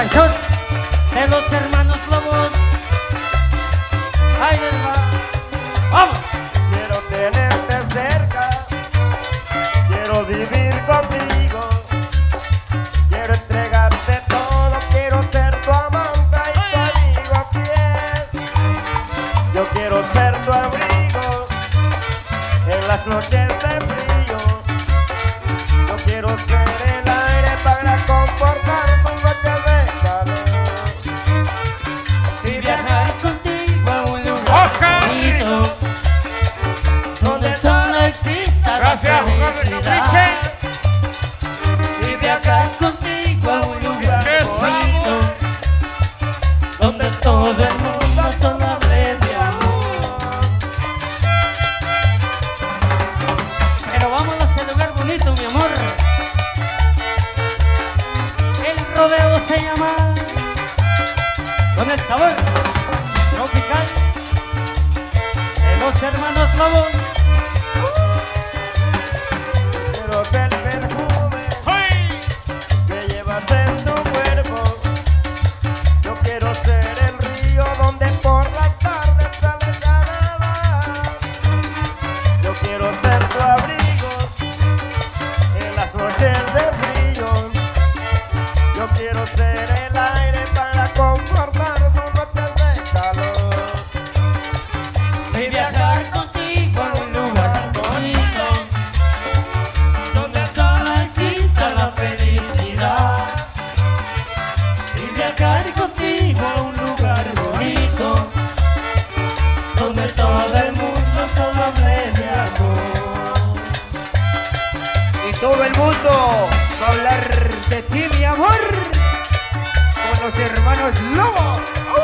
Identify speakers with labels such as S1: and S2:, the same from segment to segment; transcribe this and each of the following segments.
S1: versión de los hermanos Lobos. Ahí les va. ¡Vamos!
S2: Quiero tenerte cerca, quiero vivir contigo, quiero entregarte todo, quiero ser tu amante y tu amigo fiel. Yo quiero ser tu abrigo en las noches de frío. Yo quiero ser el aire para confortar tus noches de calor
S1: Y viajar contigo a un lugar bonito, donde solo exista la
S3: Gracias,
S1: felicidad. Y viajar contigo a un lugar bonito, donde todo el mundo solo hable de amor. Pero vamos a ese lugar bonito, mi amor. El rodeo se llama, con el sabor tropical de los hermanos Lobos.
S2: Quiero ser perfume que llevas en tu cuerpo. Yo quiero ser el río donde por las tardes sales a nadar. Yo quiero ser tu abrigo en las noches de frío. Yo quiero ser el aire para confortar tus noches de calor.
S1: Y viajar contigo a un lugar bonito, donde solo exista la felicidad. Y viajar contigo a un lugar bonito, donde todo el mundo solo hable de amor.
S3: Y todo el mundo va a hablar de ti, mi amor, con los hermanos Lobo.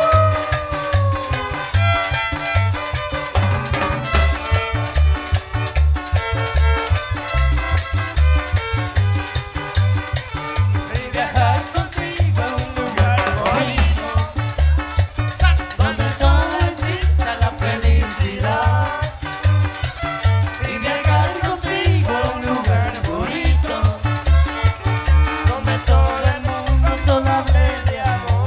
S1: Y viajar contigo a un lugar bonito, donde solo exista la felicidad. Y viajar contigo a un lugar bonito, donde todo el mundo solo hable de amor.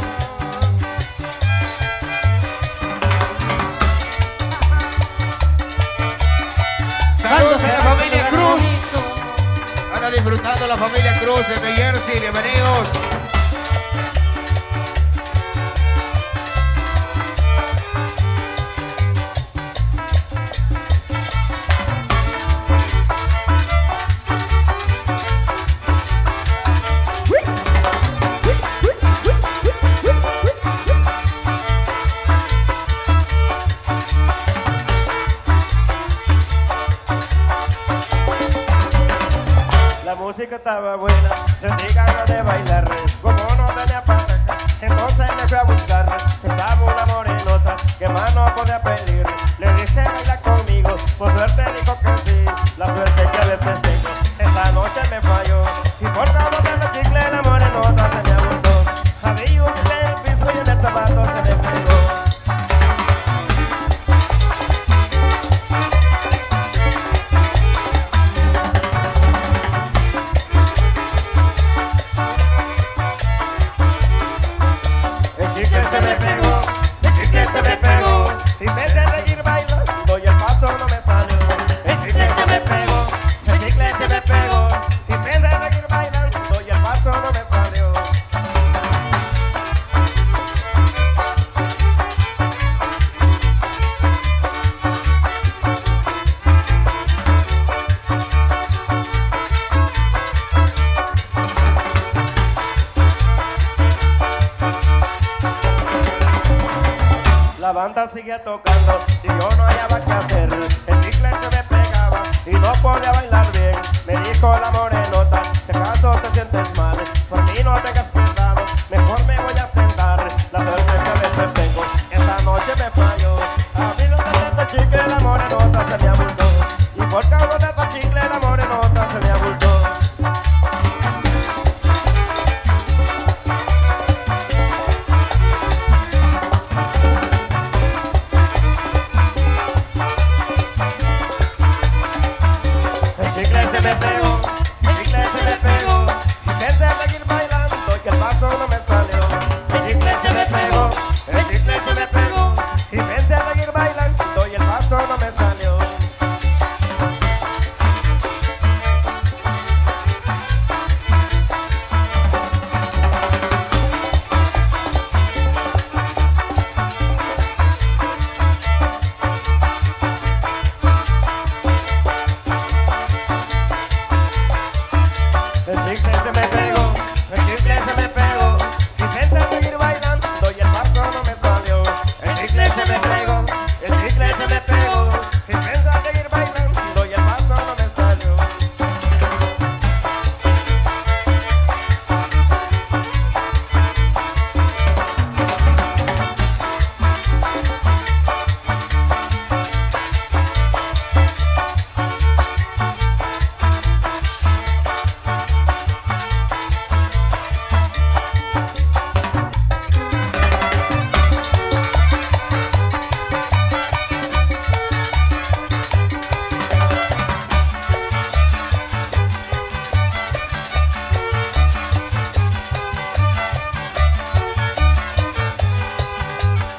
S3: Saludos a la familia
S1: Lugar
S3: Cruz.
S1: bonito.
S3: Anda disfrutando la familia Cruz de Jersey. Bienvenidos.
S2: La música estaba buena, sentí ganas de bailar. Como no tenía pareja, entonces me fui a buscar. Estaba una morenota que más no podía pedir. Le dije baila conmigo, por suerte dijo que sí. La suerte que a veces tengo, esta noche me falló. Y por causa de los chicles la morenota se me abundó. Había un chicle en el piso y en el zapato se me pegó. El chicle se me pegó, el chicle se me pegó. Y en vez de seguir bailando y el paso no me salió. El chicle se me pegó, el chicle se me pegó. Y en vez de seguir bailando y el paso no me salió. La banda seguía tocando y yo no hallaba qué hacer. El chicle se me pegaba y no podía bailar bien. Me dijo la morenota, si acaso te sientes mal, por mí no tengas cuidado, mejor me voy a sentar. La suerte que a veces tengo, esa noche me falló. A mí no me este chicle, la morenota se me abultó. Y por causa de este chicle, la morenota se me abultó. El chicle se me pegó, el chicle se me pegó. Intenté seguir bailando y el paso no me salió.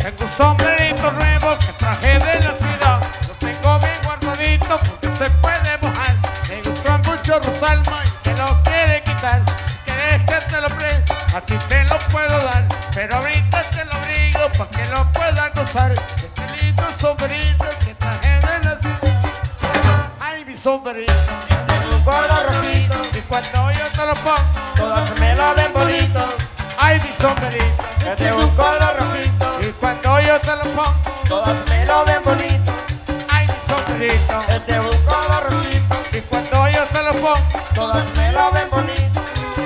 S1: Tengo un sombrerito nuevo que traje de la ciudad. Lo tengo bien guardadito porque se puede mojar. Me gustó mucho Rosalma y me lo quiere quitar. Si quieres que te lo preste, a ti te lo puedo dar. Pero ahorita te lo abrigo para que lo puedas gozar. Este lindo sombrerito que traje de la ciudad. Ay, mi sombrerito.
S2: Tengo un color rojito,
S1: Y cuando yo te lo pongo,
S2: todas me lo ven bonito.
S1: ay, mi sombrerito.
S2: Tengo un color rojito,
S1: Y cuando yo te lo pongo,
S2: todas me lo ven bonito.
S1: ay, mi sombrerito.
S2: Tengo un color rojito,
S1: Y cuando yo te lo pongo,
S2: todas me lo ven bonito.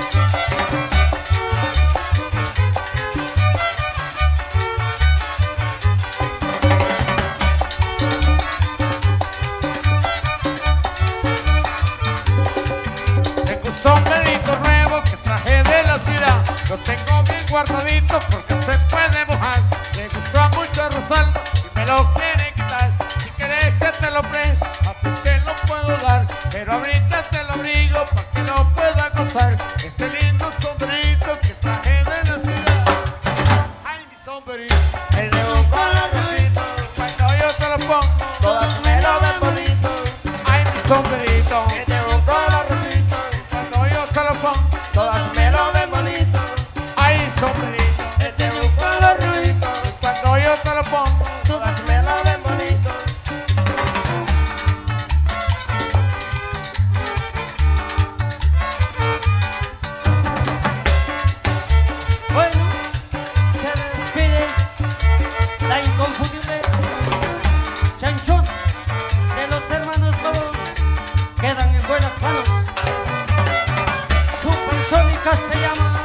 S1: tengo un sombrerito nuevo que traje de la ciudad. Lo tengo bien guardadito porque se puede mojar. Le gustó mucho a Rosalba y me lo quiere quitar. Si quieres que te lo preste, a ti te lo puedo dar. Pero ahorita te lo abrigo para que lo puedas gozar. Este lindo sombrerito que traje de la ciudad. Ay, mi sombrerito.
S2: Tengo un color rojito,
S1: Cuando yo te lo pongo,
S2: todas me lo ven bonito.
S1: ay, mi sombrerito.
S2: Tengo un color rojito,
S1: Cuando yo te lo pongo,
S2: todas me lo ven bonito.
S1: ay, mi sombrerito.
S2: Tengo un color rojito,
S1: Cuando yo te lo pongo,
S2: todas me lo ven bonito.
S4: Bueno, se despide la inconfundible Chanchón de los hermanos Lobos. Quedan en buenas manos. Supersónica se llama.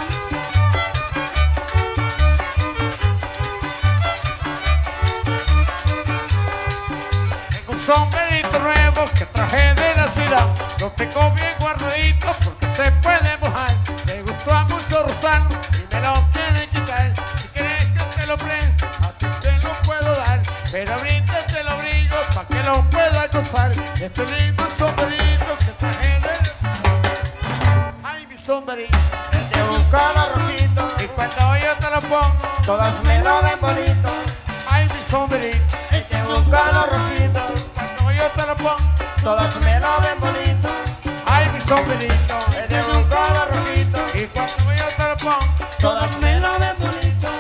S1: tengo un sombrerito nuevo que traje de la ciudad. Lo tengo bien guardadito porque se puede mojar. Me gustó a mucho Rosalba y me lo quiere quitar. Si quieres que te lo preste, a ti te lo puedo dar. Pero ahorita te lo abrigo para que lo puedas gozar. Este lindo sombrerito que traje de la ciudad. Ay, mi sombrerito.
S2: Tengo un color rojito,
S1: Y cuando yo te lo pongo,
S2: todas me lo ven bonito.
S1: ay, mi sombrerito.
S2: Tengo un color rojito,
S1: Cuando yo te lo pongo,
S2: todas me lo ven bonito.
S1: ay, mi sombrerito.
S2: Tengo un color rojito,
S1: Y cuando yo te lo pongo,
S2: todas me lo ven bonito.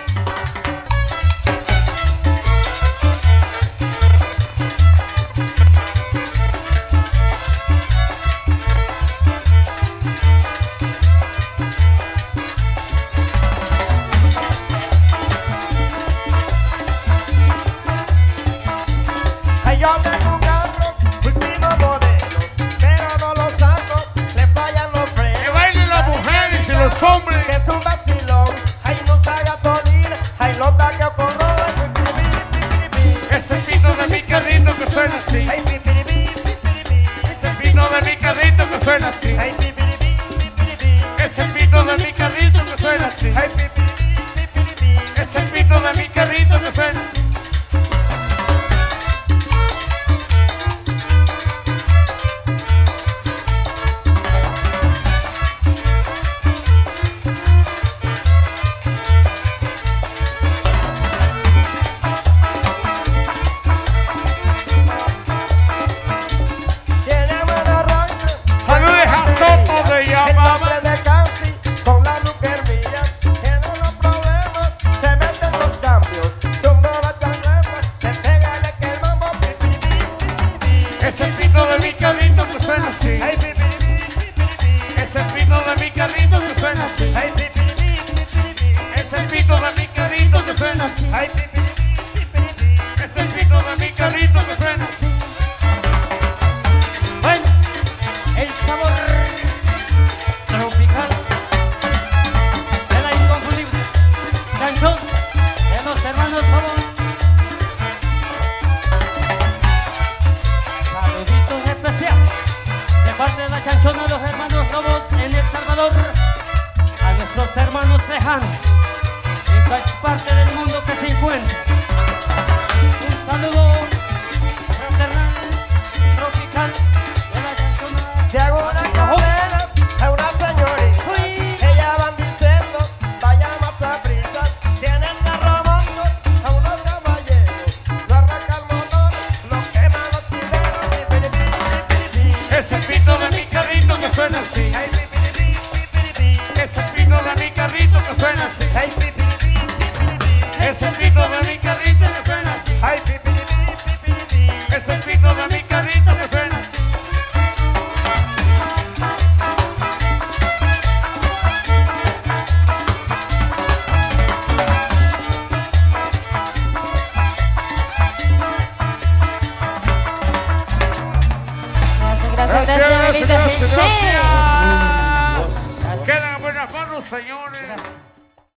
S2: Ay, yo tengo un carro, último modelo, pero no lo saco, le fallan los
S1: que
S2: frenos.
S1: bailen las mujeres y los hombres.
S2: Que es un vacilón, ay, no está gasolina, ay, no está que corro,
S1: Ese pito de mi carrito que suena así.
S2: ay, pipiribi,
S1: Ese pito de mi carrito que suena así.
S2: ay, pipiribi,
S1: Ese pito de mi carrito que suena así.
S2: ay, pipiribi,
S1: Ese pito de mi carrito que suena así.
S2: tiene buena raíz.
S1: Saludes a todos de
S2: El
S1: Yamama.
S2: nombre de Cansi con la mujer mía tiene unos problemas, se meten los cambios, son nuevas chancletas, se pega el que el mambo,
S1: Ese pito de mi carrito que suena así.
S2: ay, pipiribi,
S1: Ese pito de mi carrito que suena así.
S2: ay, pipiribi,
S1: Ese pito de mi carrito que suena así.
S2: ay, pipiribi.
S1: Ese pito de mi carrito que suena así.
S4: Bueno, el sabor tropical de la inconfundible Chanchón de los hermanos Lobos. Saluditos especiales de parte de la Chanchona de los hermanos Lobos en El Salvador a nuestros hermanos lejanos en cualquier parte del mundo que se encuentren. Un saludo fraternal tropical de la Chanchona.
S2: Si hago una cadena a una señorita, ella van diciendo, vaya más a prisa, tienen de robando a
S5: Gracias,
S1: Gracias.
S5: Belita. Sí.
S1: Quedan en buenas manos, señores.